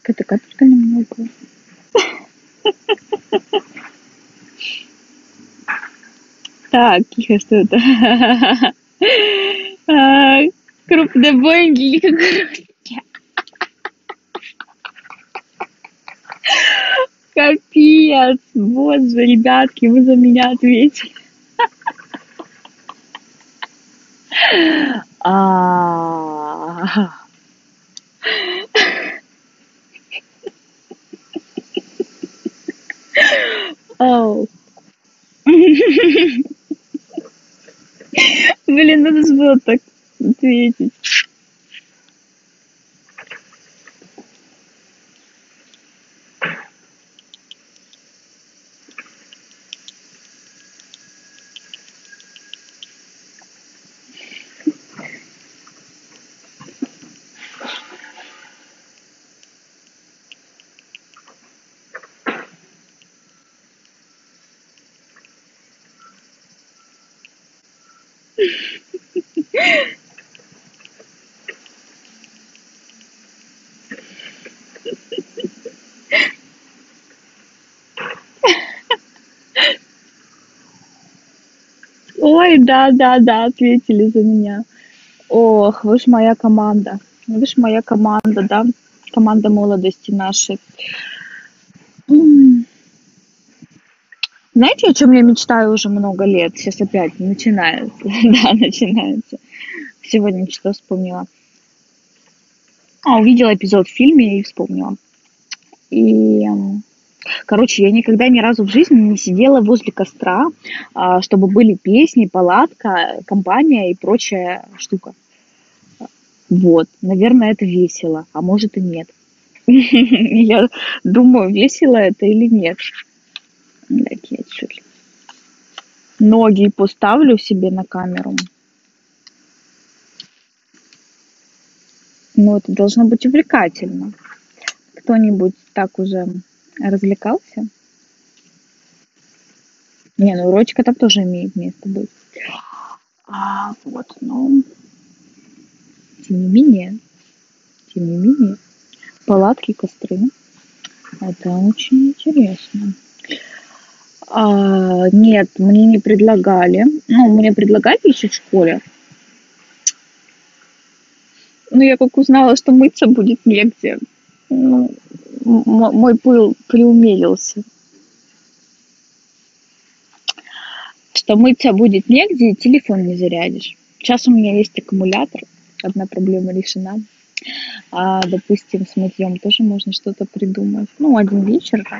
Какая-то капелька немного. Так, тихо, что это? А, Крупнобойники кукурузки. Капец, боже, ребятки, вы за меня ответили. А, ау. Блин, надо же было так ответить. Ой, да, да, да, ответили за меня. Ох, вы ж моя команда. Вы ж моя команда, да? Команда молодости нашей. М. Знаете, о чем я мечтаю уже много лет? Сейчас опять начинается. Да, начинается. Сегодня что вспомнила. Увидела эпизод в фильме и вспомнила. И, короче, я никогда ни разу в жизни не сидела возле костра, чтобы были песни, палатка, компания и прочая штука. Вот, наверное, это весело, а может и нет. Я думаю, весело это или нет. Дайте я чуть ноги поставлю себе на камеру. Ну, это должно быть увлекательно. Кто-нибудь так уже развлекался? Не, ну урочка там тоже имеет место быть. Вот, но тем не менее, тем не менее, палатки, костры, это очень интересно. Нет, мне не предлагали. Ну, мне предлагали еще в школе. Но я как узнала, что мыться будет негде, ну, мой пыл преумерился. Что мыться будет негде и телефон не зарядишь. Сейчас у меня есть аккумулятор, одна проблема решена. Допустим, с мытьем тоже можно что-то придумать. Ну, один вечер, да,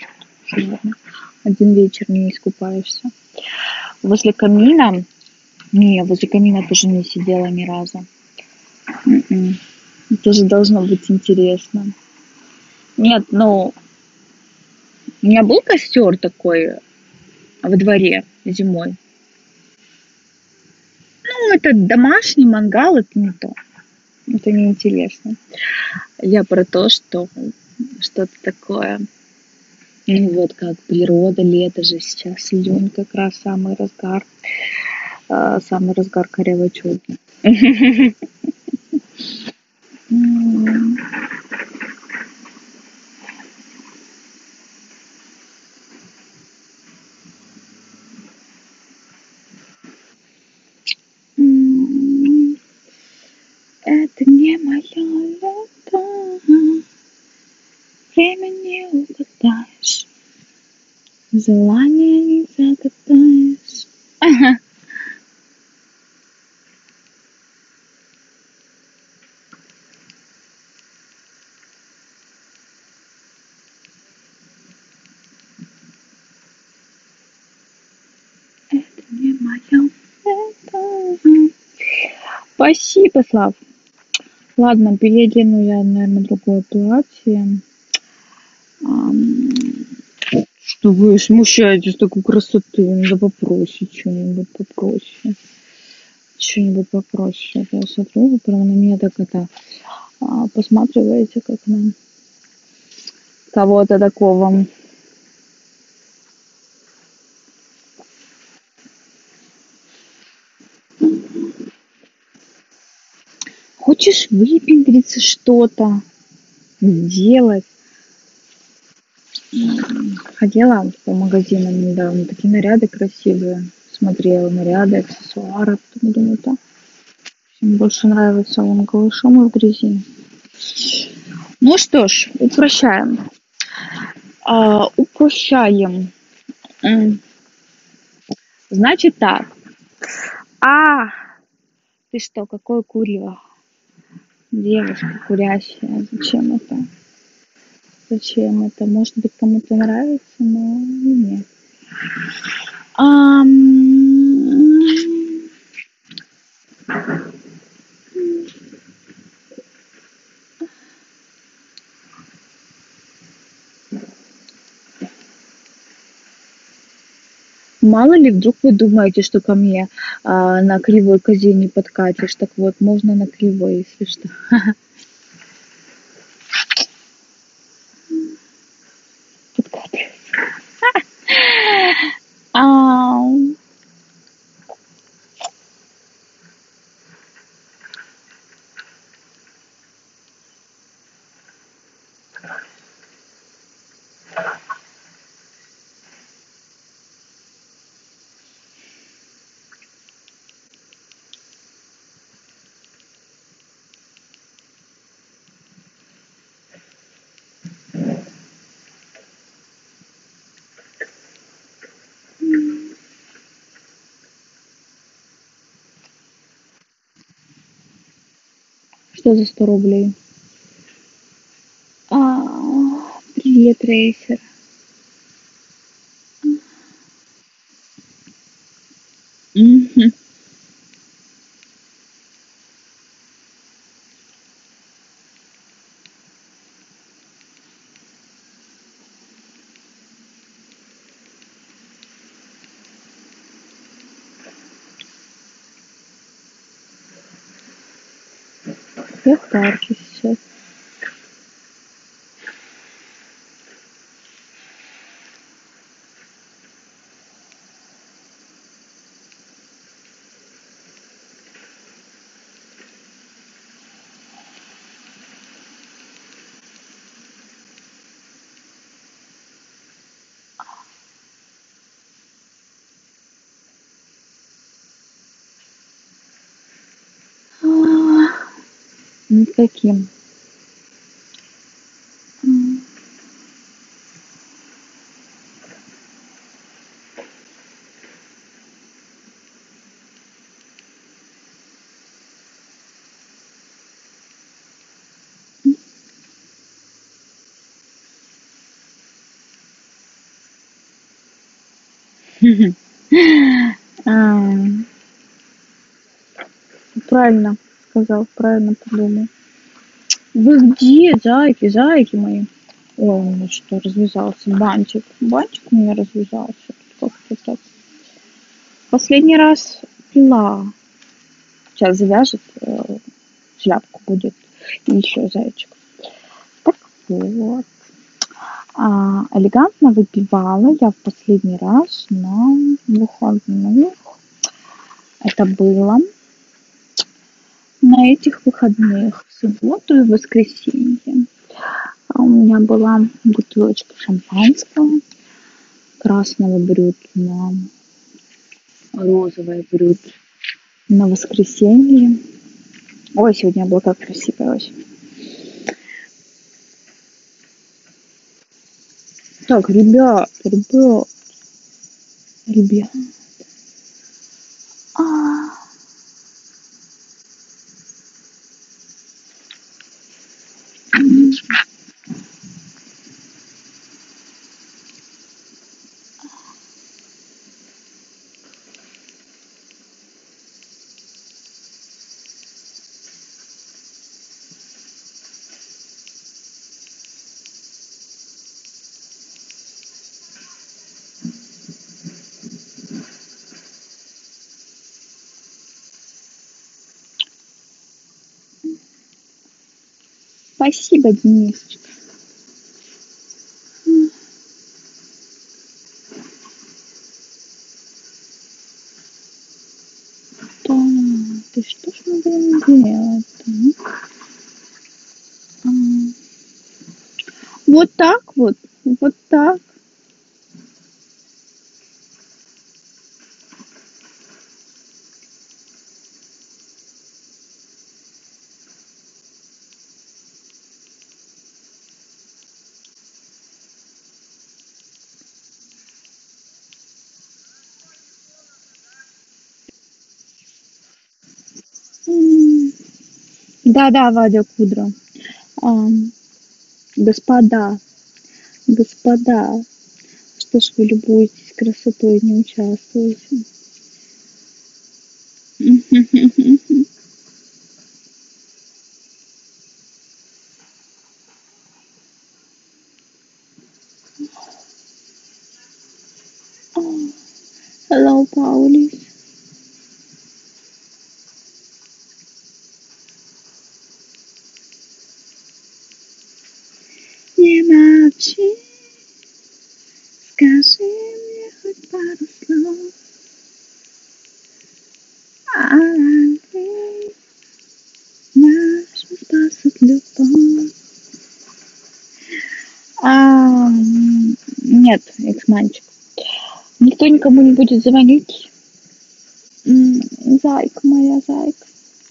один вечер не искупаешься. Возле камина, не, возле камина тоже не сидела ни разу. Это же должно быть интересно. Нет, ну, у меня был костер такой во дворе зимой. Ну, это домашний мангал, это не то. Это неинтересно. Я про то, что что-то такое. Ну, вот как природа, лето же сейчас, июнь как раз самый разгар корявой челки. Это не мое лето, время не угадаешь, желание не загадаешь. Это не мое лето. Спасибо, Слав. Ладно, переодену я, наверное, другое платье. Что вы смущаетесь такой красоты? Надо попроще что-нибудь попроще. Что-нибудь попроще. Я смотрю, вы прямо на меня так это посматриваете, как на кого-то такого. Хочешь выпендриться что-то? сделать. Ходила по магазинам недавно, такие наряды красивые. Смотрела наряды, аксессуары. Потом думаю, да, всем больше нравится он голышом и в грязи. Ну что ж, упрощаем. Упрощаем. Значит так. Ты что, какое куриво? Девушка курящая. Зачем это? Зачем это? Может быть, кому-то нравится, но нет. Ам, Мало ли, вдруг вы думаете, что ко мне на кривой козе не подкатишь. Так вот, можно на кривой, если что. Подкатывай. Ам, Что за 100 рублей? Привет, Рейсер. Мгм. Я в парке сейчас. Никаким. Ам, Правильно сказал, правильно подумал. Вы где, зайки, зайки мои? Ой, у меня что, развязался бантик. Бантик у меня развязался. Как-то так. Последний раз пила. Сейчас завяжет, шляпку будет. И еще зайчик. Так вот. Элегантно выпивала я в последний раз на выходных. Это было на этих выходных, в субботу и в воскресенье. У меня была бутылочка шампанского, красного брют на розовое брют на воскресенье. Ой, сегодня была как красивая очень. Так, ребят. А, Спасибо, Денисочка. Да, ты что ж мы будем делать? Вот так вот, вот так. М. Да-да, Вадя Кудра. Ам, господа, господа, что ж вы любуетесь красотой, не участвуете? Hello, Paulis. Не молчи, скажи мне хоть пару слов о любви, нашу спасет любовь. Нет, экс-мальчик. Никто никому не будет звонить. Зайка моя, зайка.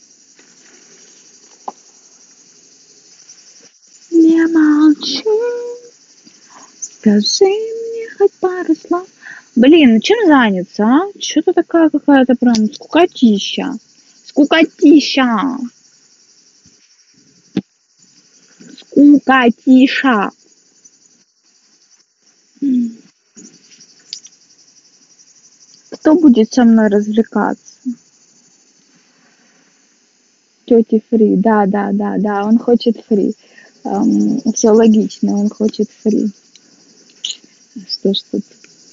Не молчи, скажи мне хоть пару слов. Блин, ну чем заняться, а? Что-то такая какая-то прям скукотища. Скукотища. Скукотиша. Кто будет со мной развлекаться? Тети Фри. Да, да, да, да, он хочет фри. Все логично, он хочет фри. Что ж тут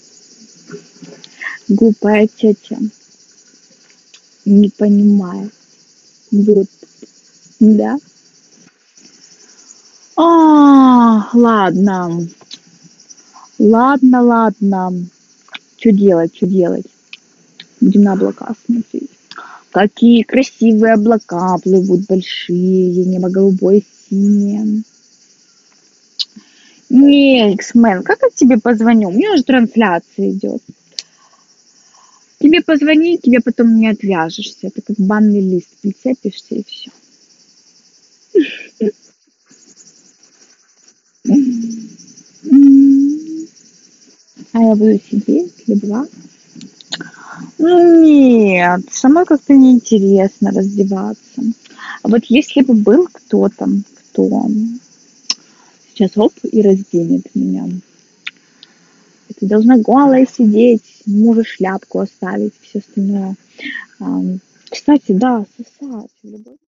глупая тетя не понимает. Вот, да. Ладно, ладно, ладно. Что делать, что делать? Будем на облака смотреть. Какие красивые облака плывут большие, небо голубое, синее. Не, X-Men, как я тебе позвоню? У меня уже трансляция идет. Тебе позвонить, тебе потом не отвяжешься. Это как банный лист, прицепишься и все. А я буду сидеть, легла. Ну нет, самой как-то неинтересно раздеваться. А вот если бы был кто-то, кто сейчас оп и разденет меня, и ты должна голая сидеть, можешь шляпку оставить, все остальное. Кстати, да, сосать в любой